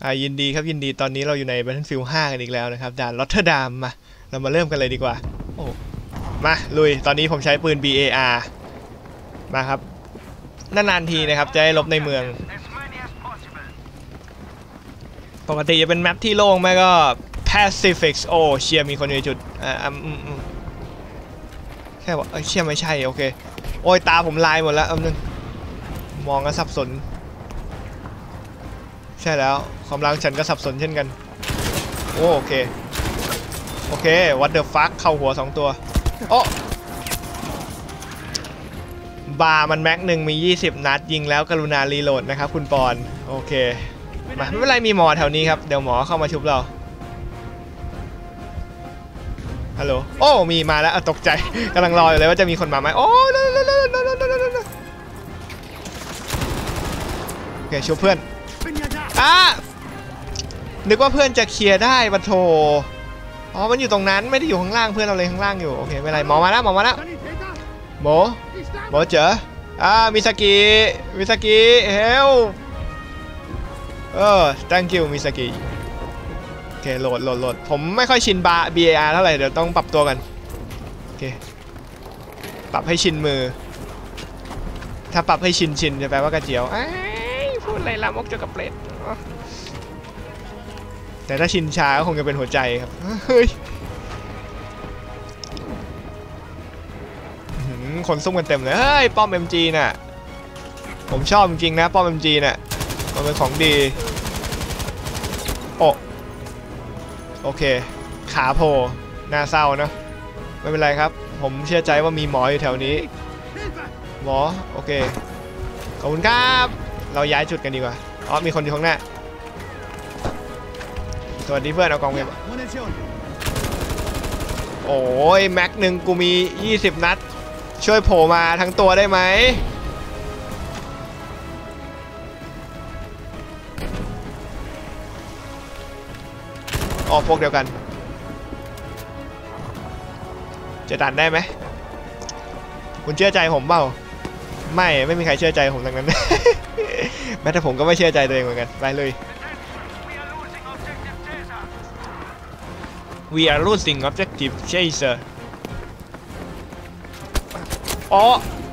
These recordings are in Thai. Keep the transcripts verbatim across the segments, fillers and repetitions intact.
อ่ายินดีครับยินดีตอนนี้เราอยู่ใน Battlefield ห้ากันอีกแล้วนะครับด่านรอตเทอร์ดัมมาเรามาเริ่มกันเลยดีกว่าโอ้มาลุยตอนนี้ผมใช้ปืน บี เอ อาร์ มาครับนานๆทีนะครับจะได้ลบในเมืองปกติจะเป็นแมปที่โล่งไม่ก็ Pacific โอ้เชียร์มีคนอยู่ในจุดอ่าอืมอืมแค่ว่าเชียร์ไม่ใช่โอเคโอ้ยตาผมลายหมดแล้วอันนึงมองก็สับสนใช่แล้วความรักฉันก็สับสนเช่นกันโอ้โอเคโอเค what the fuck เข้าหัวสองตัวโอ้บาร์มันแม็กหนึ่งมียี่สิบนัดยิงแล้วกรุณารีโหลดนะครับคุณปอนโอเคมาไม่เป็นไรมีหมอแถวนี้ครับเดี๋ยวหมอเข้ามาชุบเราฮัลโหลโอ้มีมาแล้วตกใจกำลังรออยู่เลยว่าจะมีคนมาไหมโอ้โอเคชุบเพื่อนอ่ะนึกว่าเพื่อนจะเคลียร์ได้ปะโถอ๋อมันอยู่ตรงนั้นไม่ได้อยู่ข้างล่างเพื่อนเราเลยข้างล่างอยู่โอเคไม่เป็นไรหมอมาแล้วหมอมาแล้วหมอหมอเจออ่ามิซากิมิซากิเฮลเออ thank you มิซากิโอเคโหลดโหลดโหลดผมไม่ค่อยชินบาร์ บี เอ อาร์ เท่าไหร่เดี๋ยวต้องปรับตัวกันโอเคปรับให้ชินมือถ้าปรับให้ชินชินจะแปลว่ากระเจียวพูดอะไรลามกเจ้ากับเปรตแต่ถ้าชินชาก็คงจะเป็นหัวใจครับเฮ้ยคนซุ่มกันเต็มเลยเฮ้ยป้อม เอ็ม จี น่ะผมชอบจริงๆนะป้อม เอ็ม จี น่ะมันเป็นของดีโอโอเคขาโผล่น่าเศร้านะไม่เป็นไรครับผมเชื่อใจว่ามีหมออยู่แถวนี้หมอโอเคขอบคุณครับเราย้ายจุดกันดีกว่าอ๋อมีคนอยู่ข้างหน้าสวัสดีเพื่อนเอากองเว็บโอ้ยแม็กหนึ่งกูมียี่สิบนัดช่วยโผล่มาทั้งตัวได้ไหมอ๋อพวกเดียวกันจะดันได้ไหมคุณเชื่อใจผมเปล่าไม่ไม่มีใครเชื่อใจผมทั้งนั้น แม้แต่ผมก็ไม่เชื่อใจตัวเองเหมือนกันไปเลย We are losing objective chaser อ๋อ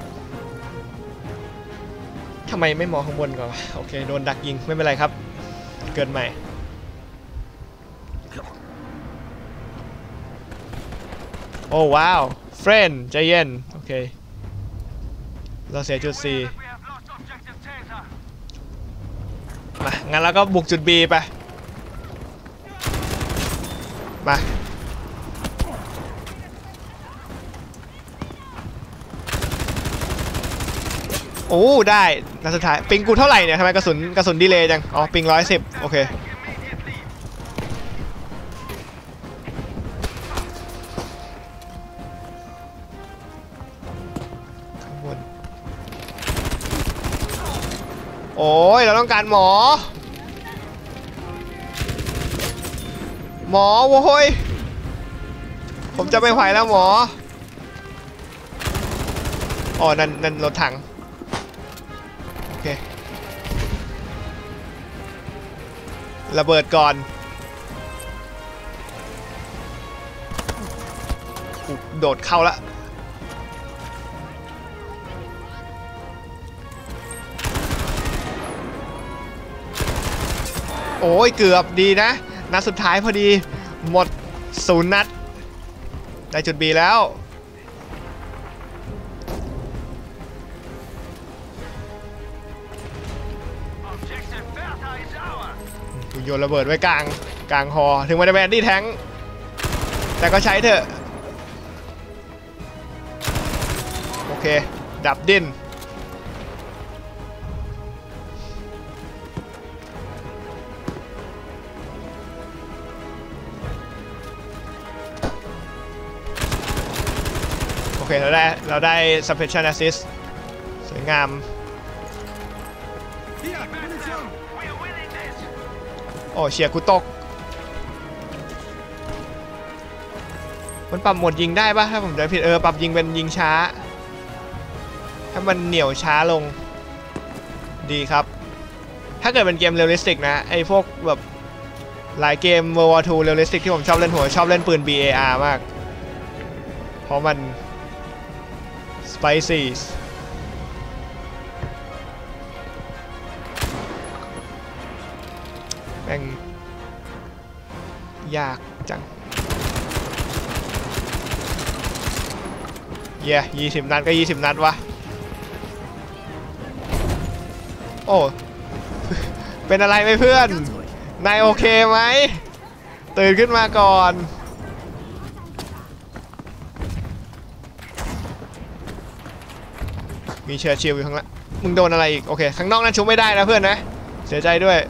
ทำไมไม่มองข้างบนก่อนโอเคโดนดักยิงไม่เป็นไรครับเกิดใหม่โอ้ว้าว friend ใจเย็นโอเคเราเสียจุด C มางั้นเราก็บุกจุด B ไปมาโอ้ได้นัดสุดท้ายปิงกูเท่าไหร่เนี่ยทำไมกระสุนกระสุนดีเลย์จังอ๋อปิงร้อยสิบโอเคข้างบนโอ้ยเราต้องการหมอหมอโว้ยผมจะไม่ไหวแล้วหมออ๋อนั่นนั่นรถถังโอเคระเบิดก่อนโดดเข้าละโอ้ยเกือบดีนะนัดสุดท้ายพอดีหมดศูนย์นัดได้จุด B แล้วโยนระเบิดไว้กลางกลางฮอถึงมันจะเป็นแอนตี้แทงค์แต่ก็ใช้เถอะโอเคดับดิ้นโอเคเราได้เราได้ suppression assist สวยงามโอ้เชียร์กูตกมันปรับโหมดยิงได้ปะถ้าผมจำผิดเออปรับยิงเป็นยิงช้าถ้ามันเหนี่ยวช้าลงดีครับถ้าเกิดเป็นเกมเรียลลิสติกนะไอพวกแบบหลายเกม World War ทูเรียลลิสติกที่ผมชอบเล่นหัวชอบเล่นปืน บี เอ อาร์ มากเพราะมัน spicy แม่งยากจังเย้ยี่สิบนัดก็ยี่สิบนัดวะโอ้เป็นอะไรไหมเพื่อนนายโอเคไหมตื่นขึ้นมาก่อนมีเชื้อชิลอยู่ข้างล่างมึงโดนอะไรอีกโอเคข้างนอกนั้นชุบไม่ได้นะเพื่อนนะเสียใจด้วย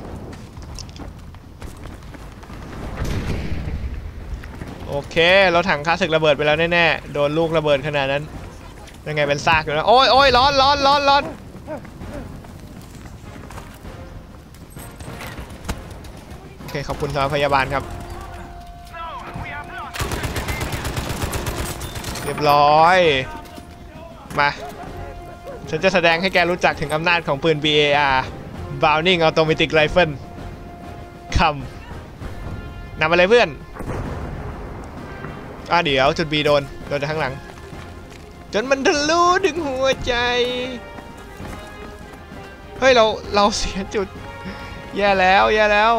โอเคเราถังคาศึกระเบิดไปแล้วแน่ๆโดนลูกระเบิดขนาดนั้นยังไงเป็นซากอยู่นะโอ้ยโอ้ยร้อนร้อนร้อนร้อนโอเคขอบคุณสำหรับพยาบาลครับเรียบร้อยมาฉันจะแสดงให้แกรู้จักถึงอำนาจของปืน บี เอ อาร์ Browning Automatic Rifle คำนำมาเลยเพื่อนอ่ะเดี๋ยวจุด B โดนโดนจากข้างหลังจนมันทะลุถึงหัวใจเฮ้ยเราเราเสียจุดแย่แล้วแย่แล้ว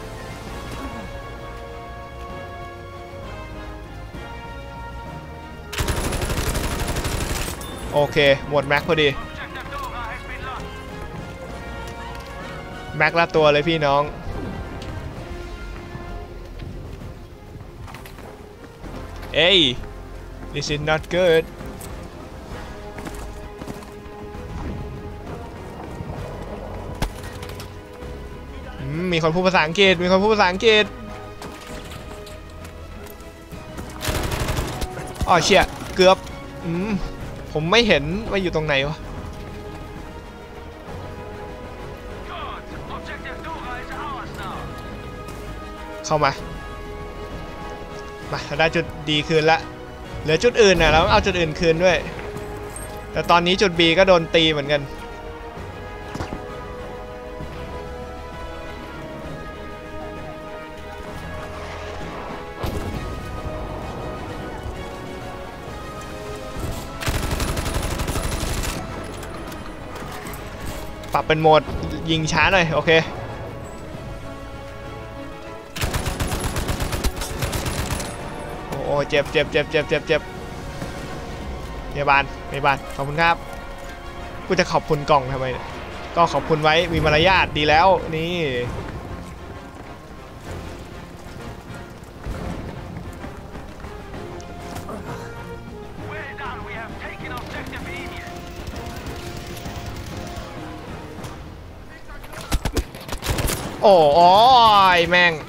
โอเคหมดแม็กพอดีแม็กละตัวเลยพี่น้องเอ้ย this is not good มีคนพูดภาษาอังกฤษมีคนพูดภาษาอังกฤษอ๋อเชี่ยเกือบอืมผมไม่เห็นว่าอยู่ตรงไหนวะเข้ามามาได้จุดดีคืนละเหลือจุดอื่นนะเราต้องเอาจุดอื่นคืนด้วยแต่ตอนนี้จุด B ก็โดนตีเหมือนกันปรับเป็นโหมดยิงช้าหน่อยโอเคโอ้เจ็บเจ็บเจ็บเจ็บเจ็บเจ็บพยาบาลพยาบาลขอบคุณครับกูจะขอบคุณกล่องทำไมก็ขอบคุณไว้มีมารยาทดีแล้วนี่โอ้โอ้ยแม่ง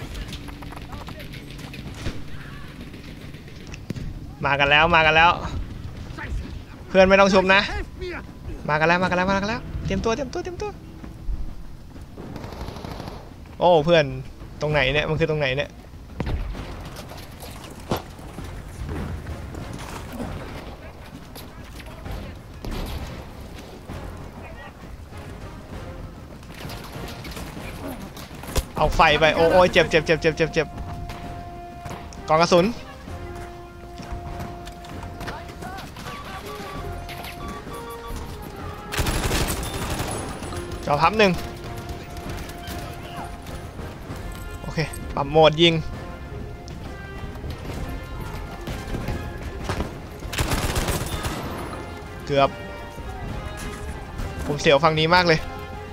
มากันแล้วมากันแล้วเพื่อนไม่ต้องชมนะมากันแล้วมากันแล้วมากันแล้วเตรียมตัวเตรียมตัวเตรียมตัวโอ้เพื่อนตรงไหนเนี่ยมันคือตรงไหนเนี่ยเอาไฟไปโอ้โอ้เจ็บเจ็บเจ็บเจ็บเจ็บเจ็บกล่องกระสุนจอพับหนึ่งโอเคปรับโหมดยิงเกือบผมเสียวฝั่งนี้มากเลย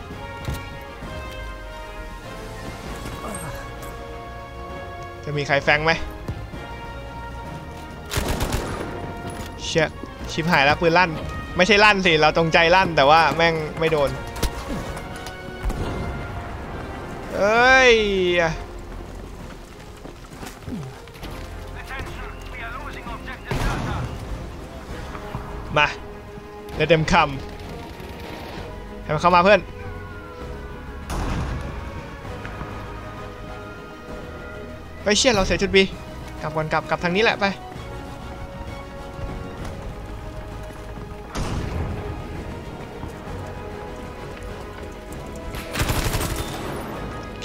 จะมีใครแฟงไหมเชี่ยชิบหายแล้วปืนลั่นไม่ใช่ลั่นสิเราตรงใจลั่นแต่ว่าแม่งไม่โดนเอ้ยมาเดี๋ยวเต็มคำให้มันเข้ามาเพื่อนไปเชี่ยเราเสียจุด B กลับก่อนกลับกลับทางนี้แหละไป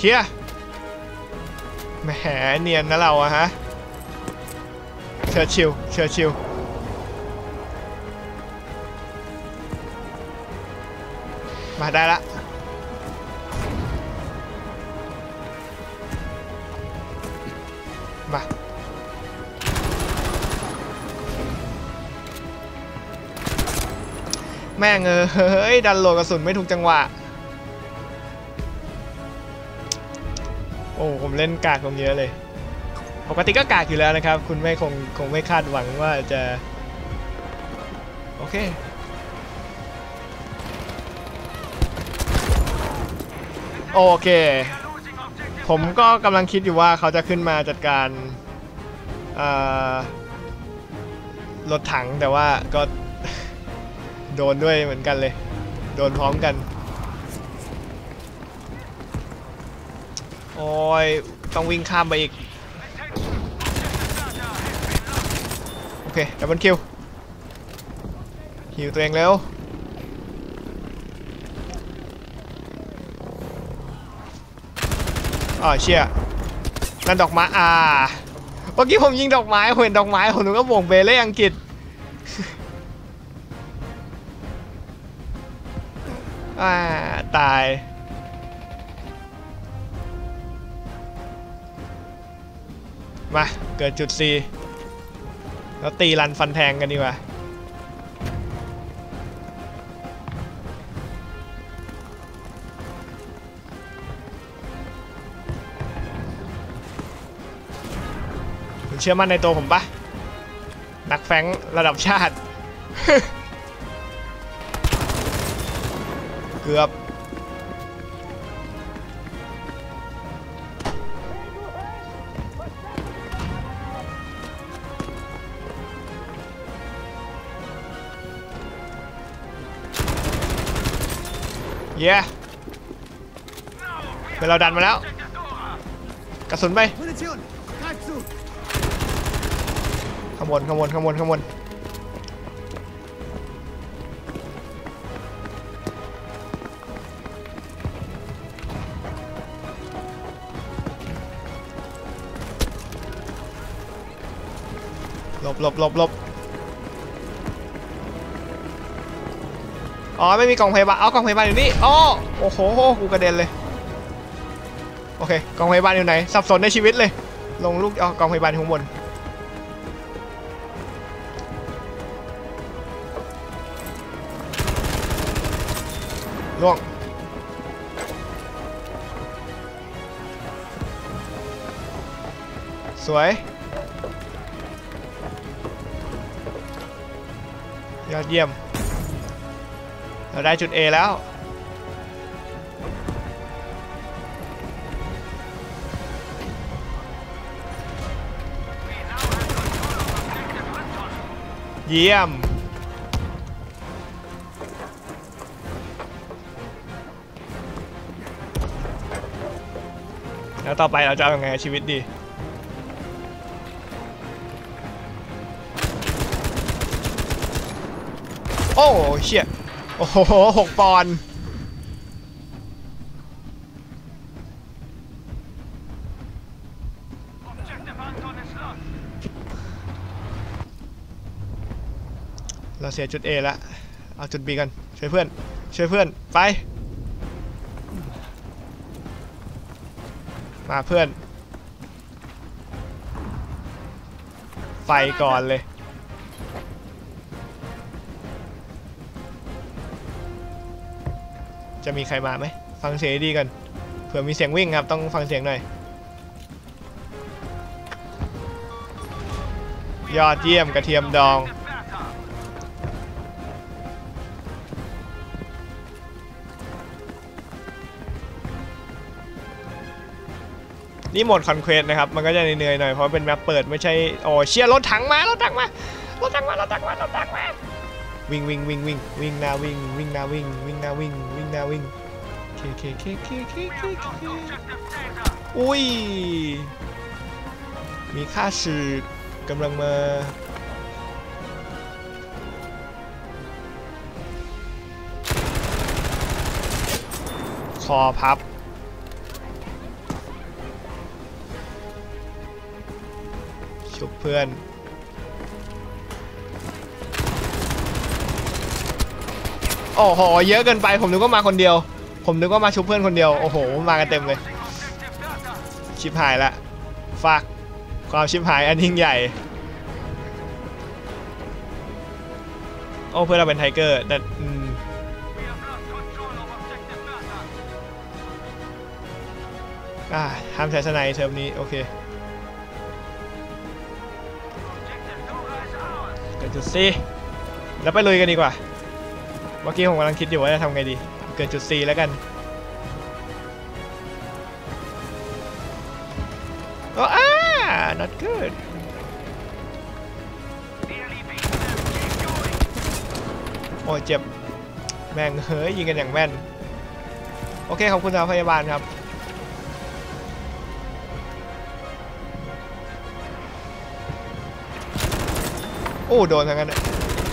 เคลียร์แหมเนียนนะเราอะฮะเชิญชิวเชิญชิวมาได้ละมาแม่งเอ้ยดันโหลดกระสุนไม่ถูกจังหวะโอ้ผมเล่นกากลงเยอะเลยปกติก็กากอยู่แล้วนะครับคุณไม่คงคงไม่คาดหวังว่าจะโอเคโอเคผมก็กำลังคิดอยู่ว่าเขาจะขึ้นมาจัดการรถถังแต่ว่าก็โดนด้วยเหมือนกันเลยโดนพร้อมกันโอ้ยต้องวิ่งข้ามไปอีกโอเคดับเบิลคิวฮิวตัวเองเร็วอ๋อเชี่ยนั่นดอกไม้อ่าเมื่อกี้ผมยิงดอกไม้เห็นดอกไม้ผมนึกว่าวงเบเล่อังกฤษอ่าตายมาเกิดจุด C แล้วตีรันฟันแทงกันดีกว่าคุณเชื่อมั่นในตัวผมปะนักแฟงระดับชาติ เกือบเย้เป็นเราดันมาแล้วกระสุนไปขมวนขมวนขมวนขมวนหลบหลบหลบหลบอ๋อไม่มีกล่องพยาบาลเอากล่องพยาบาลอยู่นี่อ๋อโอ้โหกูกระเด็นเลยโอเคกล่องพยาบาลอยู่ไหนสับสนในชีวิตเลยลงลูกเอากล่องพยาบาลข้างบนล่วงสวยยอดเยี่ยมเราได้จุด A แล้วเยี่ยมแล้วต่อไปเราจะเอายังไงชีวิตดีโอ้เชี่ยโอ้โหหกปอนด์เราเสียจุด A แล้วเอาจุด B กันช่วยเพื่อนช่วยเพื่อนไปมาเพื่อนไฟก่อนเลยจะมีใครมาไหมฟังเสียงดีกันเผื่อมีเสียงวิ่งครับต้องฟังเสียงหน่อยยอดเยี่ยมกระเทียมดองนี่โหมดคอนเควสนะครับมันก็จะเหนื่อยๆหน่อยเพราะเป็นแมปเปิดไม่ใช่โอ้เชียร์รถถังมารถถังมารถถังมารถถังมารถถังมาวิ่งวิ่งวิ่งวิ่งวิ่งหน้าวิ่งวิ่งหน้าวิ่งวิ่งหน้าวิ่งวิ่งหน้าวิ่งเคเคเคเคเคเคเคอุ้ยมีค่าศึกกำลังมาคอพับชุบเพื่อนโอ้โหเยอะเกินไปผมนึกว่ามาคนเดียวผมนึกว่ามาชุบเพื่อนคนเดียวโอ้โหมากันเต็มเลยชิบหายละฝากความชิบหายอันยิ่งใหญ่โอ้เพื่อนเราเป็นไทเกอร์แต่อ่าห้ามใช้สไนเทอมนี้โอเคเกิดจุด C แล้วไปลุยกันดีกว่าเมื่อกี้ผมกำลังคิดอยู่ว่าจะทำไงดีเกิดจุด C แล้วกันโอ้อ่า not good โอ้ยเจ็บแม่งเฮ้ยยิงกันอย่างแม่นโอเคขอบคุณสาวพยาบาลครับโอ้โดนทั้งนั้น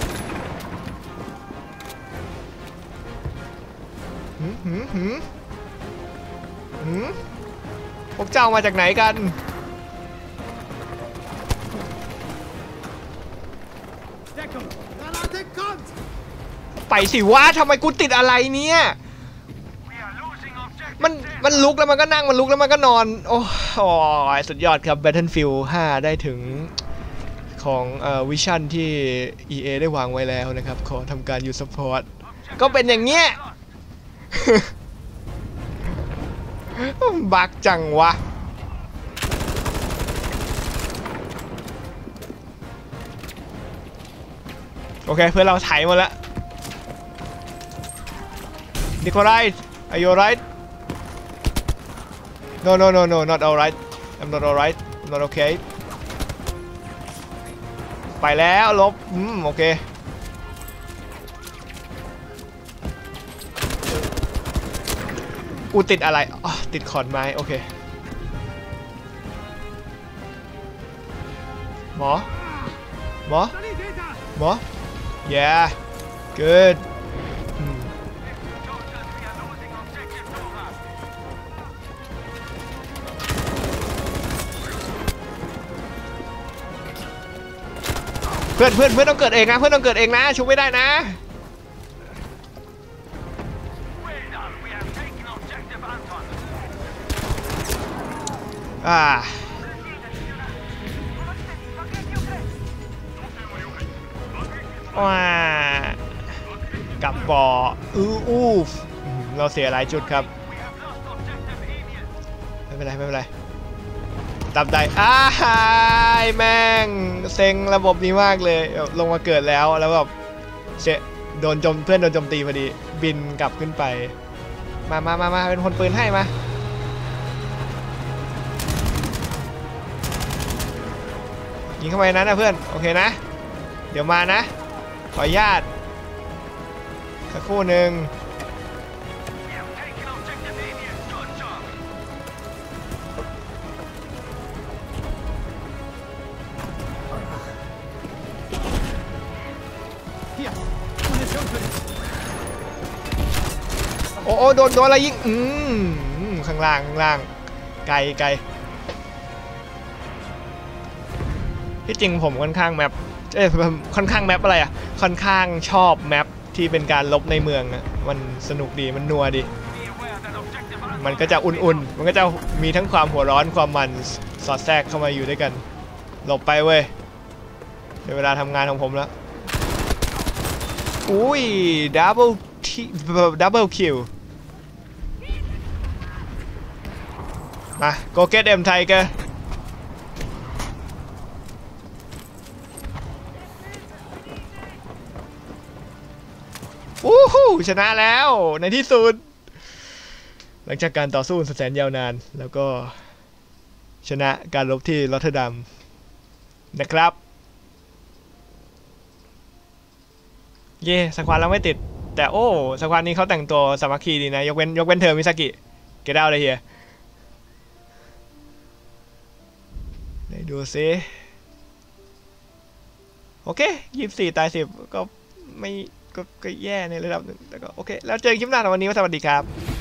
หืมหืมหืมหืมพวกเจ้ามาจากไหนกันไปสิวะทำไมกูติดอะไรเนี่ยมันมันลุกแล้วมันก็นั่งมันลุกแล้วมันก็นอนโอ้ยสุดยอดครับ Battlefield ห้าได้ถึงของเอ่อวิชั่นที่ อี เอ ได้วางไว้แล้วนะครับขอทำการยูซัพพอร์ตก็เป็นอย่างเงี้ยบักจังวะโอเคเพื่อนเราถ่ายหมดแล้วนิโคไลท์ are you alright no no no no not alright I'm not alright I'm not okay ไปแล้วลบอืมโอเคกูติดอะไรอ๋อติดขอนไม้โอเคหมอหมอหมอ yeah good เพื่อนเพื่อนเพื่อนต้องเกิดเองนะเพื่อนต้องเกิดเองนะชุบไม่ได้นะอ่าว้ากับบ่ออู้อู้เราเสียหลายจุดครับไม่เป็นไรไม่เป็นไรตับได้อ้าแม่งเซ็งระบบนี้มากเลยลงมาเกิดแล้วแล้วแบบเชโดนจมเพื่อนโดนโจมตีพอดีบินกลับขึ้นไปมามามามาเป็นคนปืนให้มายิงเข้าไปนั้นนะเพื่อนโอเคนะเดี๋ยวมานะขออนุญาตสักครู่หนึ่งโอ้โอ้โดนโดนอะไรยิงอืมข้างล่างข้างล่างไกลไกลที่จริงผมค่อนข้างแมปเอ้ยค่อนข้างแมปอะไรอ่ะค่อนข้างชอบแมปที่เป็นการลบในเมืองอ่ะมันสนุกดีมันนัวดีมันก็จะอุ่นๆมันก็จะมีทั้งความหัวร้อนความมันสอดแทรกเข้ามาอยู่ด้วยกันหลบไปเว้ยในเวลาทำงานของผมแล้วอุ้ยดับเบิลทีดับเบิลคิวมา go get them Tiger วู้ฮู้ชนะแล้วในที่สุดหลังจากการต่อสู้แสนยาวนานแล้วก็ชนะการรบที่รอตเทอร์ดัมนะครับเย่สควอตเราไม่ติดแต่โอ้สควอตนี้เขาแต่งตัวสามัคคีดีนะยกเว้นยกเว้นเธอมิซากิเกด้าเลยเฮียไหนดูซิโอเคยี่สิบสี่ตายสิบก็ไม่ก็แย่ในระดับหนึ่งแต่ก็โอเคแล้วเจอคลิปหน้าในวันนี้สวัสดีครับ